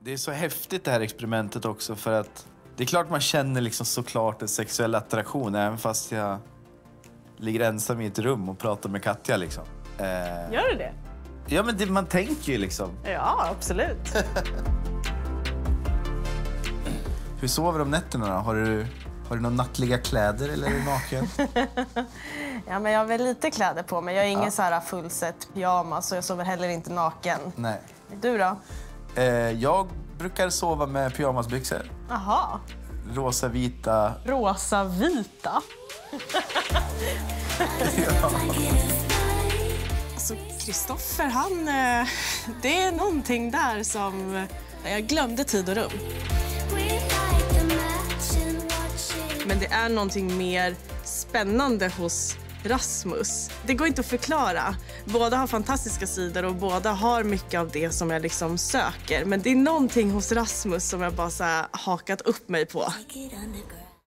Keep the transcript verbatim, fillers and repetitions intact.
Det är så häftigt det här experimentet också för att det är klart man känner liksom såklart en sexuell attraktion även fast jag ligger ensam i ett rum och pratar med Katja liksom. Eh... Gör du det? Ja, men det, man tänker ju liksom. Ja, absolut. Hur sover du om nätterna då? Har du, har du några nattliga kläder eller är du naken? Ja, men jag har väl lite kläder på mig. Jag är ingen Ja. så här fullset pyjamas så jag sover heller inte naken. Nej. Du då? Eh, jag brukar sova med pyjamasbyxor. Aha. Rosa, vita. Rosa, vita? Ja. Alltså, Kristoffer, han... Det är någonting där som... Jag glömde tid och rum. Men det är någonting mer spännande hos Rasmus. Det går inte att förklara. Båda har fantastiska sidor och båda har mycket av det som jag liksom söker. Men det är någonting hos Rasmus som jag bara så här hakat upp mig på.